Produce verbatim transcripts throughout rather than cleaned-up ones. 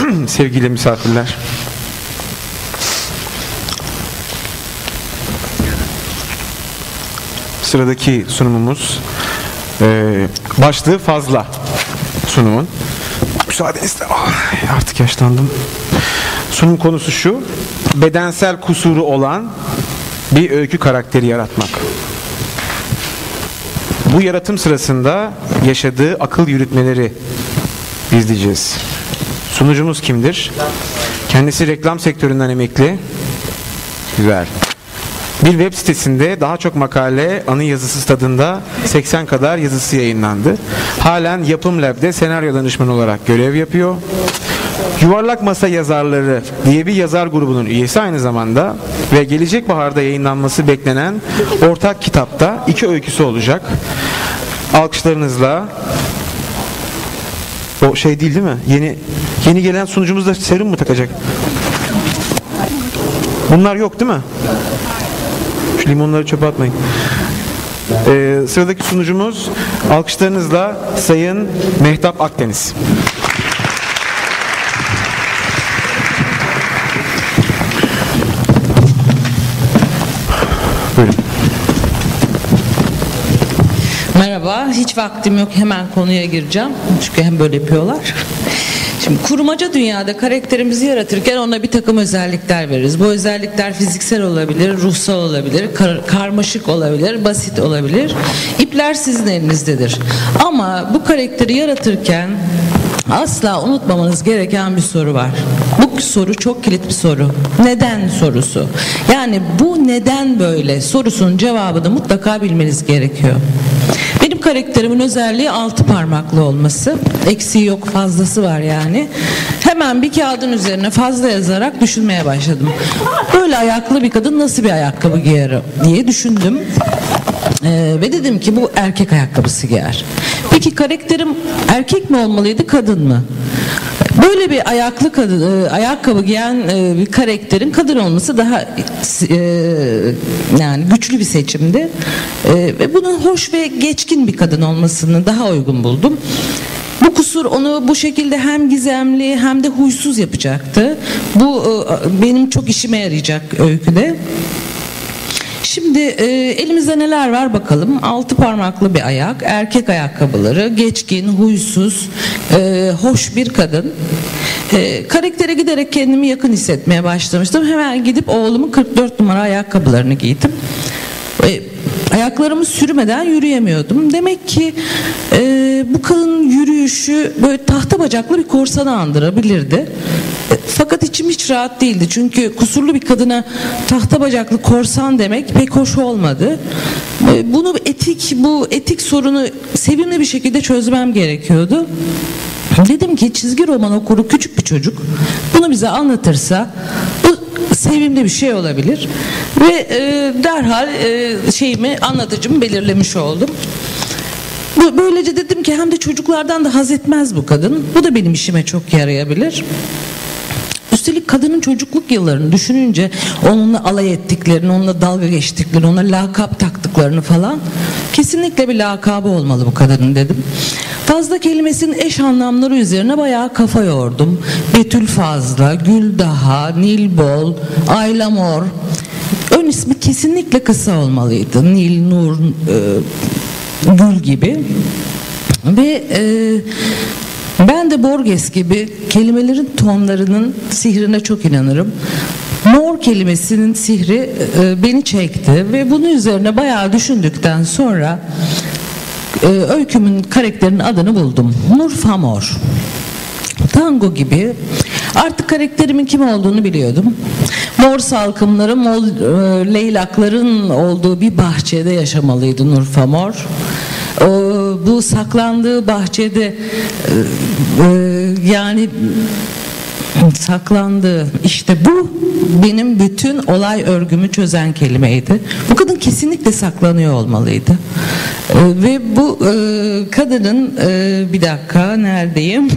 sevgili misafirler. Sıradaki sunumumuz e, başlığı fazla sunumun. Müsaadenizle oh, artık yaşlandım. Sunum konusu şu: bedensel kusuru olan bir öykü karakteri yaratmak. Bu yaratım sırasında yaşadığı akıl yürütmeleri izleyeceğiz. Sunucumuz kimdir? Kendisi reklam sektöründen emekli. Güzel. Bir web sitesinde daha çok makale, anı yazısı tadında seksen kadar yazısı yayınlandı. Halen Yapım Lab'de senaryo danışmanı olarak görev yapıyor. Yuvarlak Masa Yazarları diye bir yazar grubunun üyesi aynı zamanda ve gelecek baharda yayınlanması beklenen ortak kitapta iki öyküsü olacak. Alkışlarınızla. O şey değil değil mi? Yeni yeni gelen sunucumuz da serum mu takacak? Bunlar yok değil mi? Şu limonları çöpe atmayın. Ee, sıradaki sunucumuz alkışlarınızla Sayın Mehtap Akdeniz. Buyurun. Merhaba, hiç vaktim yok, hemen konuya gireceğim. Çünkü hem böyle yapıyorlar. Şimdi kurmaca dünyada karakterimizi yaratırken ona bir takım özellikler veririz. Bu özellikler fiziksel olabilir, ruhsal olabilir, kar- karmaşık olabilir, basit olabilir. İpler sizin elinizdedir. Ama bu karakteri yaratırken asla unutmamanız gereken bir soru var. Bu soru çok kilit bir soru. Neden sorusu. Yani bu neden böyle sorusunun cevabını mutlaka bilmeniz gerekiyor. Benim karakterimin özelliği altı parmaklı olması. Eksiği yok, fazlası var yani. Hemen bir kağıdın üzerine fazla yazarak düşünmeye başladım. Böyle ayaklı bir kadın nasıl bir ayakkabı giyer diye düşündüm. Ee, ve dedim ki bu erkek ayakkabısı giyer. Peki karakterim erkek mi olmalıydı, kadın mı? Böyle bir ayaklı kadın, e, ayakkabı giyen e, bir karakterin kadın olması daha e, yani güçlü bir seçimdi. E, ve bunun hoş ve geçkin bir kadın olmasını daha uygun buldum. Bu kusur onu bu şekilde hem gizemli hem de huysuz yapacaktı. Bu e, benim çok işime yarayacak öyküde. Şimdi e, elimizde neler var bakalım. Altı parmaklı bir ayak, erkek ayakkabıları, geçkin, huysuz, e, hoş bir kadın. E, karaktere giderek kendimi yakın hissetmeye başlamıştım. Hemen gidip oğlumun kırk dört numara ayakkabılarını giydim. E, ayaklarımı sürmeden yürüyemiyordum. Demek ki e, bu kadının yürüyüşü böyle tahta bacaklı bir korsanı andırabilirdi. E, fakat içim hiç rahat değildi. Çünkü kusurlu bir kadına tahta bacaklı korsan demek pek hoş olmadı. E, bunu etik, bu etik sorunu sevimli bir şekilde çözmem gerekiyordu. Dedim ki çizgi roman okuru küçük bir çocuk bunu bize anlatırsa bu sevimli bir şey olabilir ve e, derhal e, şeyimi anlatıcımı belirlemiş oldum. Bu, böylece dedim ki hem de çocuklardan da haz etmez bu kadın. Bu da benim işime çok yarayabilir. Üstelik kadının çocukluk yıllarını düşününce onunla alay ettiklerini, onunla dalga geçtiklerini, ona lakap taktıklarını falan, kesinlikle bir lakabı olmalı bu kadının dedim. Fazla kelimesinin eş anlamları üzerine bayağı kafa yordum. Betül Fazla, Güldaha, Nilbol, Aylamor. Ön ismi kesinlikle kısa olmalıydı. Nil, Nur, e, Gül gibi. Ve e, ben de Borges gibi kelimelerin tonlarının sihrine çok inanırım. Mor kelimesinin sihri e, beni çekti ve bunun üzerine bayağı düşündükten sonra e, öykümün karakterinin adını buldum. Nurfamor. Tango gibi. Artık karakterimin kim olduğunu biliyordum. Mor salkımları, mor e, leylakların olduğu bir bahçede yaşamalıydı Nurfamor. O, bu saklandığı bahçede e, e, yani saklandığı, işte bu benim bütün olay örgümü çözen kelimeydi. Bu kadın kesinlikle saklanıyor olmalıydı. E, ve bu e, kadının e, bir dakika neredeyim?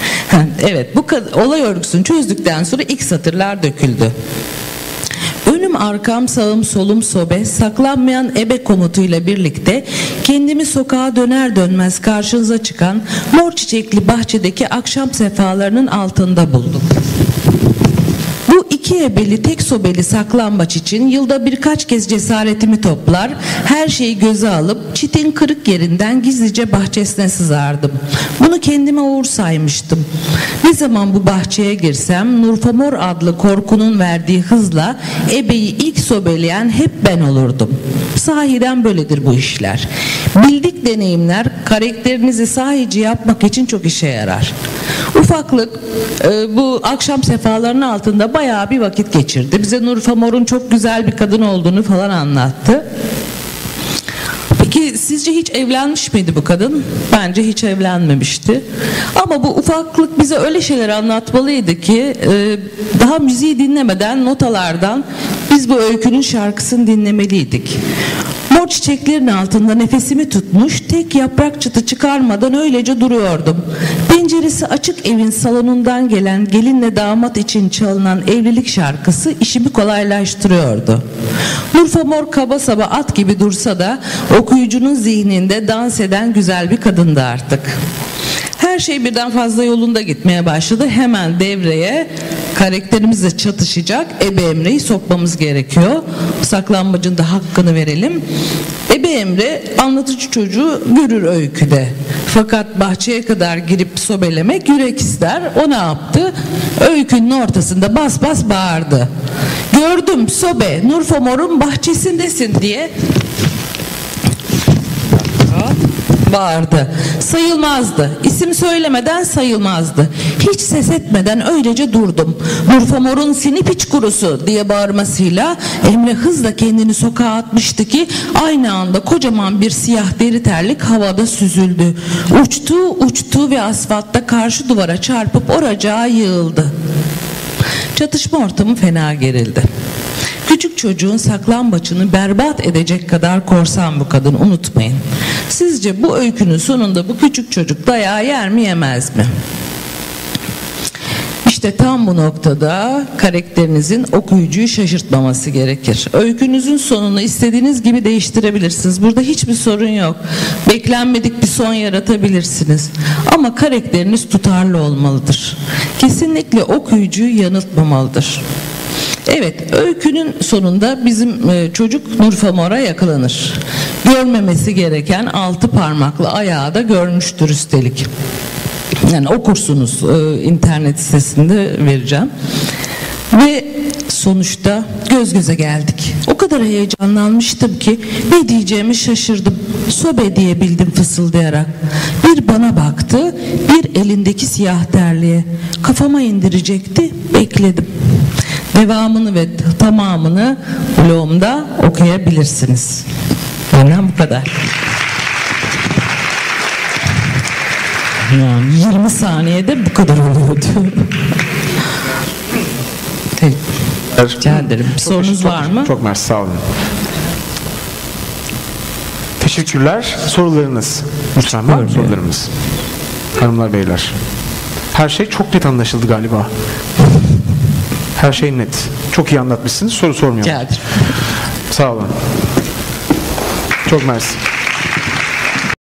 Evet, bu olay örgüsünü çözdükten sonra ilk satırlar döküldü. Önüm Önüm arkam sağım solum sobe, saklanmayan ebe komutuyla birlikte kendimi sokağa döner dönmez karşınıza çıkan mor çiçekli bahçedeki akşam sefalarının altında buldum. Bu iki ebeli tek sobeli saklambaç için yılda birkaç kez cesaretimi toplar, her şeyi göze alıp çitin kırık yerinden gizlice bahçesine sızardım. Bunu kendime uğur saymıştım. Ne zaman bu bahçeye girsem Nurfamor adlı korkunun verdiği hızla ebeyi ilk sobeleyen hep ben olurdum. Sahiden böyledir bu işler. Bildik deneyimler karakterinizi sahici yapmak için çok işe yarar. Ufaklık e, bu akşam sefalarının altında bayağı bir vakit geçirdi. Bize Nurfamor'un çok güzel bir kadın olduğunu falan anlattı. Peki sizce hiç evlenmiş miydi bu kadın? Bence hiç evlenmemişti. Ama bu ufaklık bize öyle şeyler anlatmalıydı ki e, daha müziği dinlemeden notalardan biz bu öykünün şarkısını dinlemeliydik. Mor çiçeklerin altında nefesimi tutmuş, tek yaprak çıtı çıkarmadan öylece duruyordum. Penceresi açık evin salonundan gelen gelinle damat için çalınan evlilik şarkısı işimi kolaylaştırıyordu. Nurfamor kaba saba at gibi dursa da okuyucunun zihninde dans eden güzel bir kadındı artık. Her şey birden fazla yolunda gitmeye başladı. Hemen devreye karakterimizle çatışacak Ebe Emre'yi sokmamız gerekiyor. Saklambacın da hakkını verelim. Ebe Emre anlatıcı çocuğu görür öyküde. Fakat bahçeye kadar girip sobelemek yürek ister. O ne yaptı? Öykünün ortasında bas bas bağırdı. Gördüm sobe, Nurfamor'un bahçesindesin diye bağırdı. Sayılmazdı. İsim söylemeden sayılmazdı. Hiç ses etmeden öylece durdum. Nurfamor'un sinip iç kurusu diye bağırmasıyla Emre hızla kendini sokağa atmıştı ki aynı anda kocaman bir siyah deri terlik havada süzüldü. Uçtu uçtu ve asfaltta karşı duvara çarpıp oracağa yığıldı. Çatışma ortamı fena gerildi. Küçük çocuğun saklambaçını berbat edecek kadar korsan bu kadın, unutmayın. Sizce bu öykünün sonunda bu küçük çocuk dayağı yer mi yemez mi? İşte tam bu noktada karakterinizin okuyucuyu şaşırtmaması gerekir. Öykünüzün sonunu istediğiniz gibi değiştirebilirsiniz. Burada hiçbir sorun yok. Beklenmedik bir son yaratabilirsiniz. Ama karakteriniz tutarlı olmalıdır. Kesinlikle okuyucuyu yanıltmamalıdır. Evet, öykünün sonunda bizim e, çocuk Nurfamor'a yakalanır. Görmemesi gereken altı parmaklı ayağı da görmüştür üstelik. Yani okursunuz, e, internet sitesinde vereceğim. Ve sonuçta göz göze geldik. O kadar heyecanlanmıştım ki ne diyeceğimi şaşırdım. Sobe diyebildim fısıldayarak. Bir bana baktı, bir elindeki siyah terliğe. Kafama indirecekti, bekledim. Devamını ve tamamını blogumda okuyabilirsiniz. Benden bu kadar. Yani yirmi saniyede bu kadar oluyordu. Rica ederim. Bir sorunuz çok, var mı? Çok mersi, sağ olun. Teşekkürler. Sorularınız. Lütfen var mı sorularımız? Hanımlar, beyler. Her şey çok net anlaşıldı galiba. Her şey net. Çok iyi anlatmışsınız. Soru sormuyorum. Rica ederim. Sağ olun. Çok mersi.